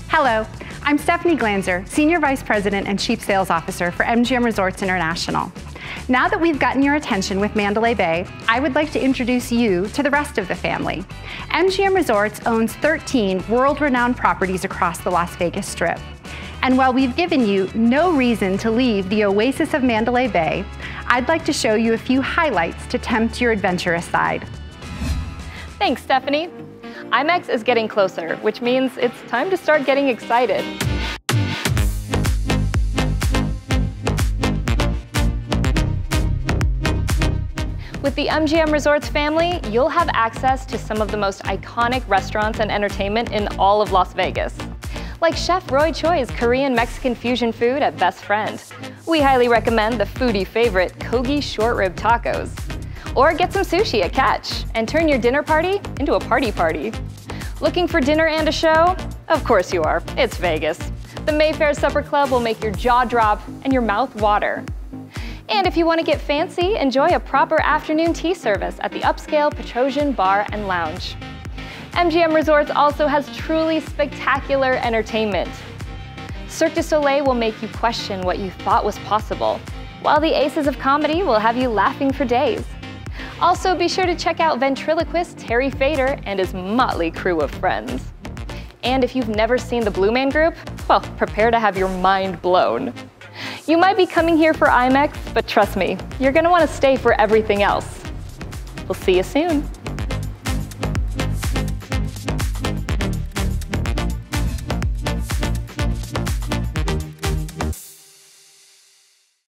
Hello, I'm Stephanie Glanzer, Senior Vice President and Chief Sales Officer for MGM Resorts International. Now that we've gotten your attention with Mandalay Bay, I would like to introduce you to the rest of the family. MGM Resorts owns 13 world-renowned properties across the Las Vegas Strip. And while we've given you no reason to leave the oasis of Mandalay Bay, I'd like to show you a few highlights to tempt your adventurous side. Thanks, Stephanie. IMEX is getting closer, which means it's time to start getting excited. With the MGM Resorts family, you'll have access to some of the most iconic restaurants and entertainment in all of Las Vegas. Like Chef Roy Choi's Korean-Mexican fusion food at Best Friend. We highly recommend the foodie favorite Kogi short rib tacos. Or get some sushi at Catch and turn your dinner party into a party. Looking for dinner and a show? Of course you are, it's Vegas. The Mayfair Supper Club will make your jaw drop and your mouth water. And if you want to get fancy, enjoy a proper afternoon tea service at the upscale Petrosian Bar and Lounge. MGM Resorts also has truly spectacular entertainment. Cirque du Soleil will make you question what you thought was possible, while the Aces of Comedy will have you laughing for days. Also, be sure to check out ventriloquist Terry Fader and his motley crew of friends. And if you've never seen the Blue Man Group, well, prepare to have your mind blown. You might be coming here for IMEX, but trust me, you're going to want to stay for everything else. We'll see you soon.